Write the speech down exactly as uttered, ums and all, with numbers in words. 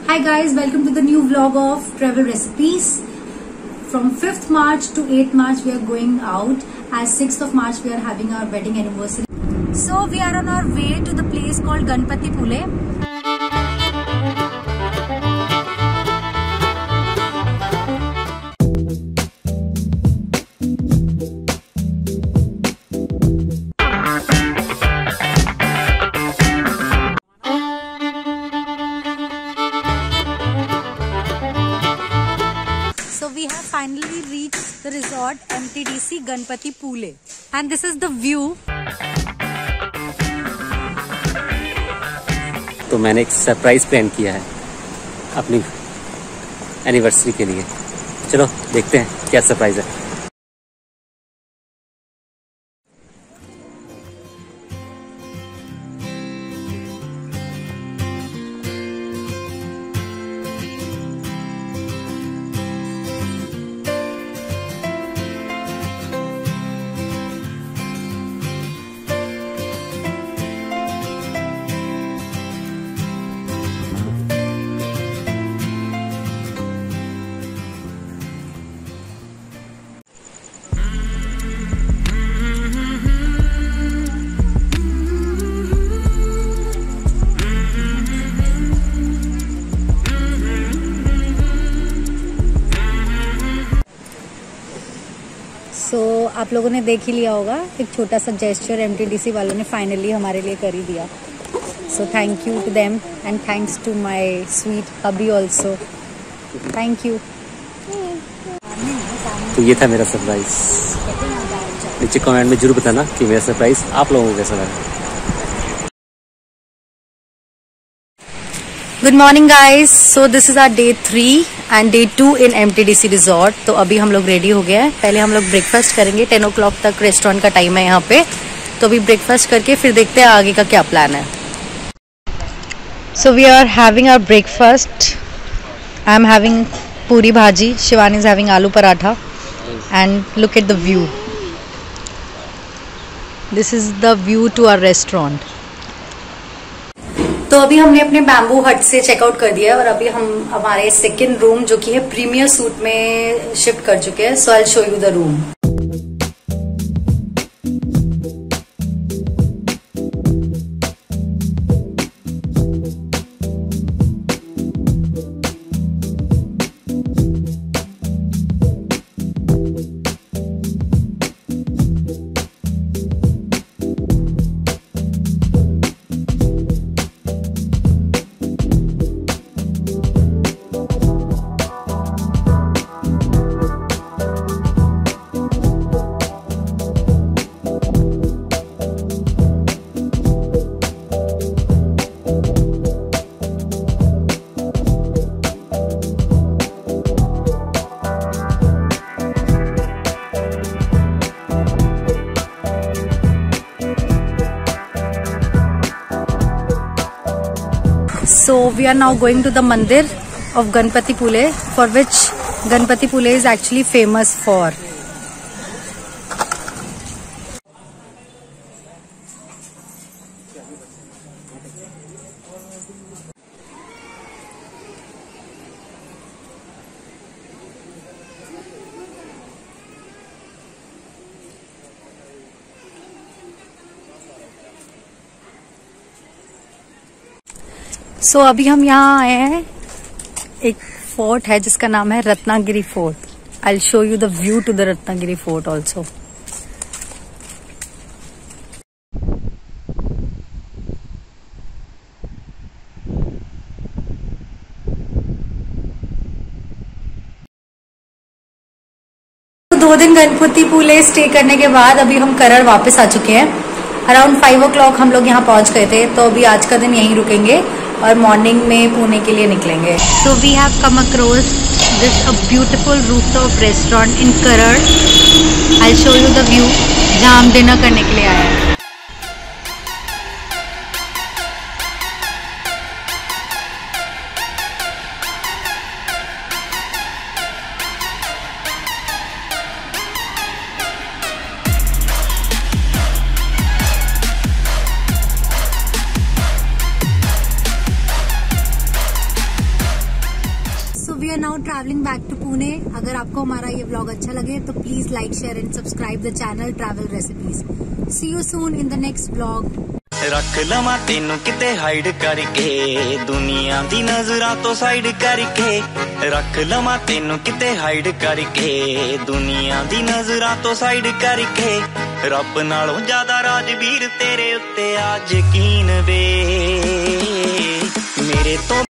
Hi guys, welcome to the new vlog of Travel Recipes. From fifth March to eighth March we are going out, as sixth of March we are having our wedding anniversary. So we are on our way to the place called Ganpatipule. We have finally reached the resort M T D C Ganpatipule and this is the view. तो मैंने एक surprise plan किया है अपनी anniversary के लिए। चलो देखते हैं क्या सरप्राइज है। सो so, आप लोगों ने देख ही लिया होगा, एक छोटा सा जेस्चर एमटीडीसी वालों ने फाइनली हमारे लिए कर ही दिया। So thank you to them and thanks to my sweet hubby also. Thank you. तो ये था मेरा सरप्राइज। नीचे कमेंट में जरूर बताना कि मेरा सरप्राइज आप लोगों को कैसा लगा। Good morning guys. So this is our day three and day two in MTDC resort. तो अभी हम लोग रेडी हो गए हैं। पहले हम लोग ब्रेकफास्ट करेंगे, टेन ओ क्लॉक तक रेस्टोरेंट का टाइम है यहाँ पे। तो अभी ब्रेकफास्ट करके फिर देखते हैं आगे का क्या प्लान है। So we are having our breakfast. I am having puri bhaji, Shivani is having aloo paratha and look at the view. This is the view to our restaurant. तो अभी हमने अपने बैम्बू हट से चेकआउट कर दिया है और अभी हम हमारे सेकंड रूम जो कि है प्रीमियर सूट में शिफ्ट कर चुके हैं। So I will show you the room. So we are now going to the Mandir of Ganpatipule, for which Ganpatipule is actually famous for. So so, अभी हम यहाँ आए हैं। एक फोर्ट है जिसका नाम है Ratnagiri fort. I will show you the view to the Ratnagiri fort also. दो दिन गणपतिपुले स्टे करने के बाद अभी हम करड़ वापस आ चुके हैं। अराउंड फाइव ओ क्लॉक हम लोग यहाँ पहुंच गए थे। तो अभी आज का दिन यहीं रुकेंगे और मॉर्निंग में पुणे के लिए निकलेंगे। So we have come across this a beautiful rooftop restaurant in Karad. I show you the view जहाँ हम डिनर करने के लिए आए हैं। We are now travelling back to Pune. अगर आपको हमारा ये व्लॉग अच्छा लगे तो please like share and subscribe the channel travel recipes. See you soon in the next vlog. रख लवा तेनू किते हाइड करके, दुनिया दी नजरां तो साइड करके। रख लवा तेनू किते हाइड करके, दुनिया दी नजरां तो साइड करके। रब नालों ज्यादा राजवीर तेरे उत्ते आज यकीन वे मेरे तो।